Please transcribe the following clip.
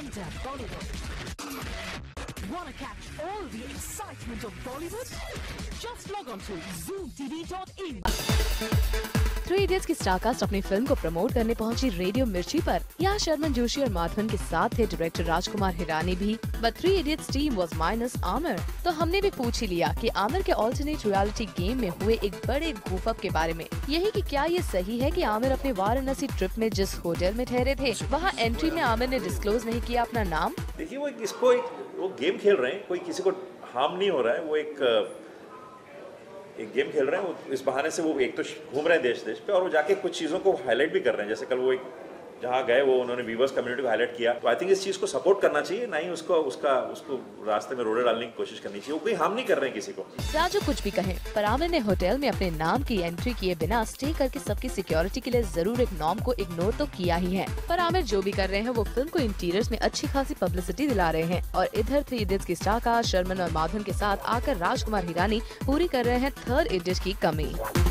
Enter Bollywood. Wanna catch all the excitement of Bollywood? Just log on to zoomtv.in. 3 idiots की star cast अपनी film को promote करने पहुंची radio मिर्ची पर। यहाँ शर्मन जोशी और माधवन के साथ थे डायरेक्टर राजकुमार हिरानी भी। But 3 idiots team was minus Aamir. तो हमने भी पूछ ही लिया कि आमिर के ऑल्टरनेट रियलिटी गेम में हुए एक बड़े गूफ अप के बारे में। यही कि क्या ये सही है कि आमिर अपने वाराणसी ट्रिप में जिस होटल में ठहरे थे वहाँ एंट्री में आमिर ने डिस्क्लोज नहीं किया अपना नाम। देखिए वो गेम खेल रहे हैं, कोई किसी को हार्म नहीं हो रहा है। वो एक गेम खेल रहे हैं। वो इस बहाने से वो एक तो घूम रहे हैं देश पे, और वो जाके कुछ चीज़ों को हाईलाइट भी कर रहे हैं। जैसे कल वो एक जहाँ गए वो उन्होंने वीवर्स कम्युनिटी को हाईलाइट किया। तो आई थिंक इस चीज़ को सपोर्ट करना चाहिए, ना ही उसको रास्ते में रोड़े डालने की कोशिश करनी चाहिए। वो कोई हार्म नहीं कर रहे हैं किसी को। राजू कुछ भी कहें, पर आमिर ने होटल में अपने नाम की एंट्री किए बिना स्टे करके सबकी सिक्योरिटी के लिए जरूर एक नॉर्म को इग्नोर तो किया ही है। पर आमिर जो भी कर रहे हैं वो फिल्म को इंटीरियर्स में अच्छी खासी पब्लिसिटी दिला रहे हैं। और इधर 3 इडियट्स की स्टारकास्ट शर्मन और माधवन के साथ आकर राजकुमार हिरानी पूरी कर रहे हैं 3rd इडियट की कमी।